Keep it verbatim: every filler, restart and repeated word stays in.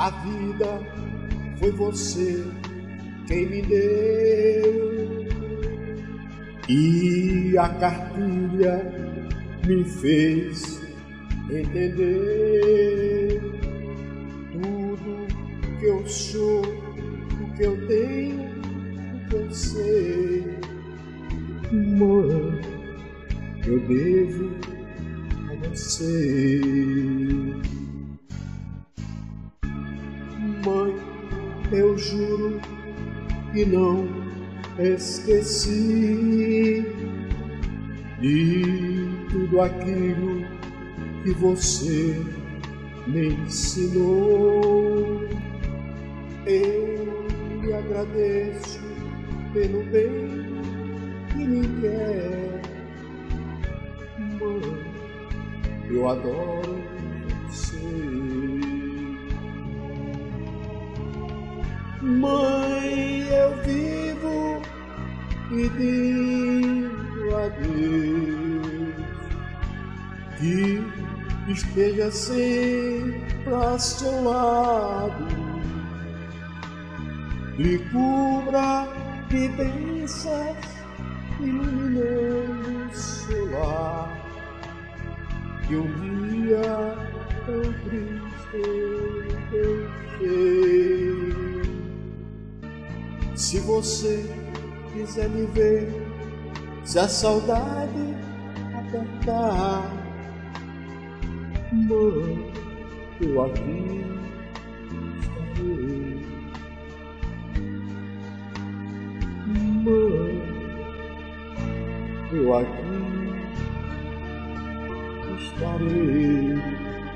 A vida foi você quem me deu, e a cartilha me fez entender tudo que eu sou, o que eu tenho, o que eu sei. Mãe, eu devo a você. Mãe, eu juro que não esqueci de tudo aquilo que você me ensinou. Eu lhe agradeço pelo bem que me quer. Mãe, eu adoro você. Mãe, eu vivo pedindo a Deus que esteja sempre a seu lado, lhe cubra de bênçãos, iluminando seu lar, que um dia tão triste eu deixei. Se você quiser me ver, se a saudade apertar, mãe, eu aqui estarei. Mãe, eu aqui estarei.